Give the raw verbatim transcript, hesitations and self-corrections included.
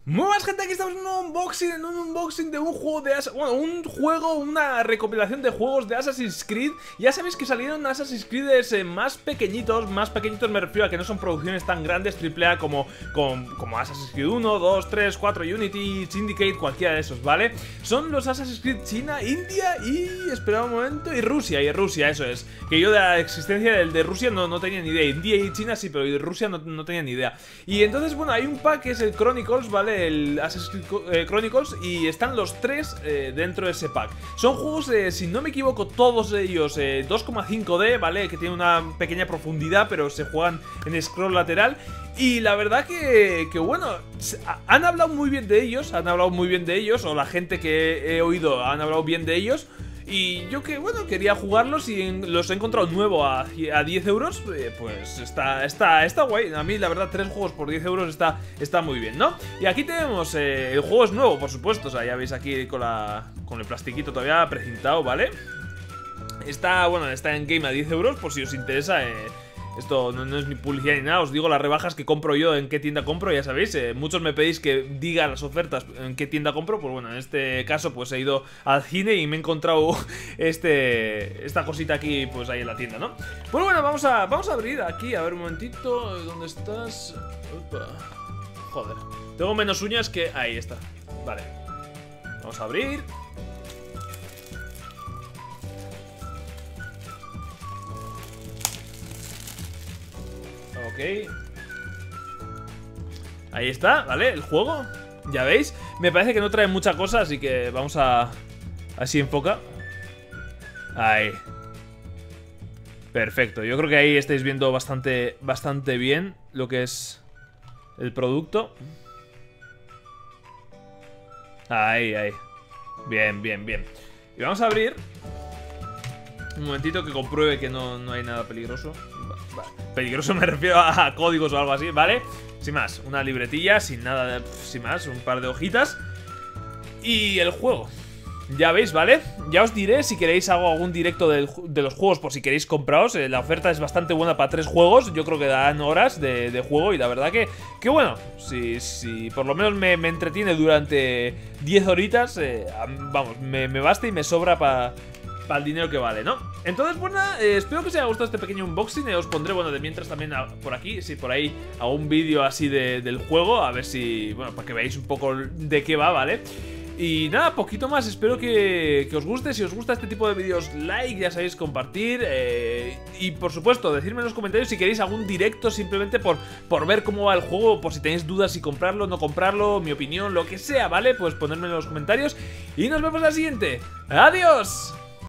Muy buenas, gente, aquí estamos en un unboxing, en un unboxing de un juego de Assassin's Bueno, un juego, una recopilación de juegos de Assassin's Creed. Ya sabéis que salieron Assassin's Creed eh, más pequeñitos, más pequeñitos me refiero a que no son producciones tan grandes, triple A como, como, como Assassin's Creed uno, dos, tres, cuatro, Unity, Syndicate, cualquiera de esos, ¿vale? Son los Assassin's Creed China, India y, espera un momento, y Rusia, y Rusia, eso es. Que yo de la existencia del de Rusia no, no tenía ni idea, India y China sí, pero de Rusia no, no tenía ni idea. Y entonces, bueno, hay un pack que es el Chronicles, ¿vale? El Assassin's Creed Chronicles, y están los tres eh, dentro de ese pack. Son juegos, eh, si no me equivoco, todos ellos eh, dos coma cinco D, ¿vale? Que tienen una pequeña profundidad, pero se juegan en scroll lateral. Y la verdad que, que bueno, han hablado muy bien de ellos, han hablado muy bien de ellos, o la gente que he oído han hablado bien de ellos. Y yo que, bueno, quería jugarlos y en, los he encontrado nuevo a, a diez euros, eh, pues está, está, está guay. A mí, la verdad, tres juegos por diez euros está, está muy bien, ¿no? Y aquí tenemos, eh, el juego es nuevo, por supuesto, o sea, ya veis aquí con, la, con el plastiquito todavía precintado, ¿vale? Está, bueno, está en game a diez euros, por si os interesa, eh... Esto no, no es ni publicidad ni nada, os digo las rebajas que compro yo, en qué tienda compro, ya sabéis, eh, muchos me pedís que diga las ofertas en qué tienda compro, pues bueno, en este caso pues he ido al cine y me he encontrado este esta cosita aquí pues ahí en la tienda, ¿no? Pues bueno, vamos a, vamos a abrir aquí, a ver un momentito, ¿dónde estás? Opa. Joder, tengo menos uñas que... ahí está, vale. Vamos a abrir. Ok. Ahí está, ¿vale? El juego, ya veis. Me parece que no trae mucha cosa, así que vamos a... así enfoca. Ahí. Perfecto, yo creo que ahí estáis viendo bastante, bastante bien lo que es el producto. Ahí, ahí. Bien, bien, bien. Y vamos a abrir. Un momentito que compruebe que no, no hay nada peligroso. Peligroso me refiero a códigos o algo así, ¿vale? Sin más, una libretilla, sin nada, de, sin más, un par de hojitas. Y el juego, ya veis, ¿vale? Ya os diré si queréis hago algún directo de, de los juegos, por si queréis compraros. eh, La oferta es bastante buena para tres juegos. Yo creo que dan horas de, de juego. Y la verdad que, que bueno, si, si por lo menos me, me entretiene durante diez horitas, eh, vamos, me, me basta y me sobra para... para el dinero que vale, ¿no? Entonces, bueno, eh, espero que os haya gustado este pequeño unboxing. eh, Os pondré, bueno, de mientras también a, por aquí, si por ahí hago un vídeo así de, del juego. A ver si, bueno, para que veáis un poco de qué va, ¿vale? Y nada, poquito más, espero que, que os guste. Si os gusta este tipo de vídeos, like, ya sabéis, compartir, eh, y por supuesto, decidme en los comentarios si queréis algún directo simplemente por, por ver cómo va el juego, por si tenéis dudas si comprarlo, no comprarlo, mi opinión, lo que sea, ¿vale? Pues ponedme en los comentarios y nos vemos en la siguiente. ¡Adiós!